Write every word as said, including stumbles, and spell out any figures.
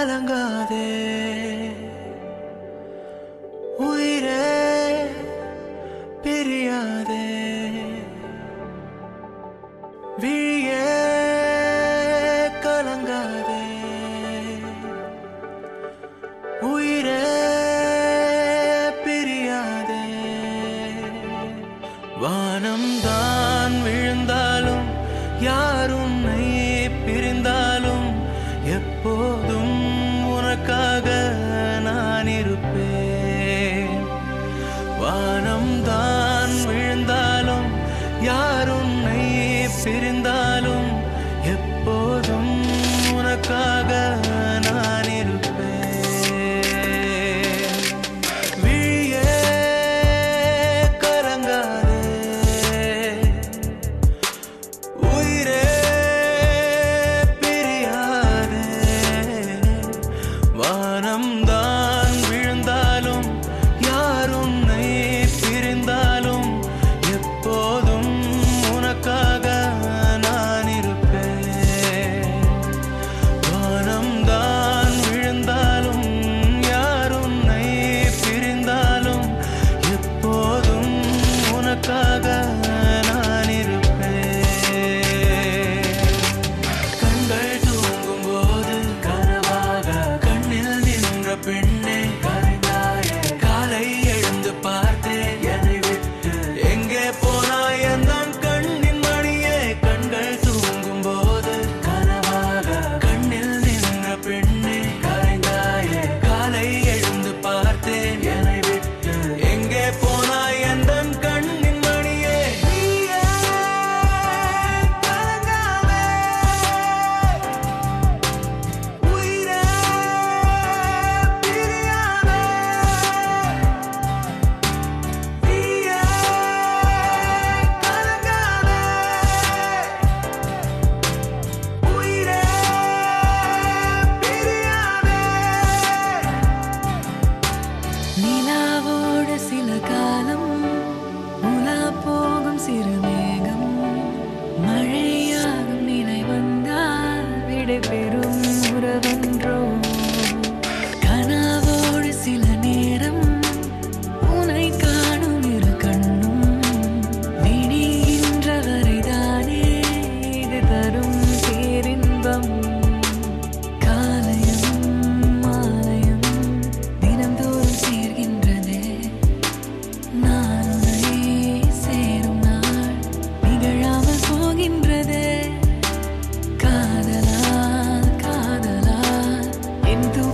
கலங்காதே உயிரே பிரியாதே விழியே கலங்காதே உயிரே பிரியாதே வானம் தான் விழுந்தாலும் யார் உன்னை பிரிந்தாலும் எப்போதும் உனக்காக நான் இருப்பேன் வானம் தான் விழுந்தாலும் யார் உன்னை பிரிந்தாலும் எப்போதும் உனக்காக நான் இருப்பேன் விழியே கலங்காதே உயிரே பிரியாதே வானம் தான் விழுந்தாலும் யார் உன்னை பிரிந்தாலும் எப்போதும் உனக்காக நான் இருப்பேன் வானம் தான் விழுந்தாலும் யார் உன்னை பிரிந்தாலும் எப்போதும் உனக்காக நான் இருப்பேன் கண்கள் தூங்கும் போது கனவாக கண்ணில் நின்ற பெண்ணே கரைந்தாயே காலை எழுந்து பார்த்தேன் என்னை விட்டு எங்கே போனாய் எந்தன் கண்ணின் மணியே கண்கள் தூங்கும் போது கனவாக கண்ணில் நின்ற பெண்ணே கரைந்தாயே காலை எழுந்து பார்த்தேன் என்னை விட்டு எங்கே போனாய் எந்தன் கண்ணின் மணியே நீயே கலங்காதே உயிரே பிரியாதே நீயே கலங்காதே உயிரே பிரியாதே நிலாவோடு சில காலம் உலா போகும் சிறு மேகம் மழையாகும் நிலை வந்தால் விடை பெறும் உறவன்றோ கனாவோடு சில நேரம் உனை காணும் இரு கண்ணும் விடிகின்ற வரைதானே இது தரும் பேரின்பம் காலையும் மாலையும் தினந்தோறும் சேர்கின்றதே நான் உன்னை சேரும் நாள் நிகழாமல் போகின்றதே காதலால் காதலால் என் தூ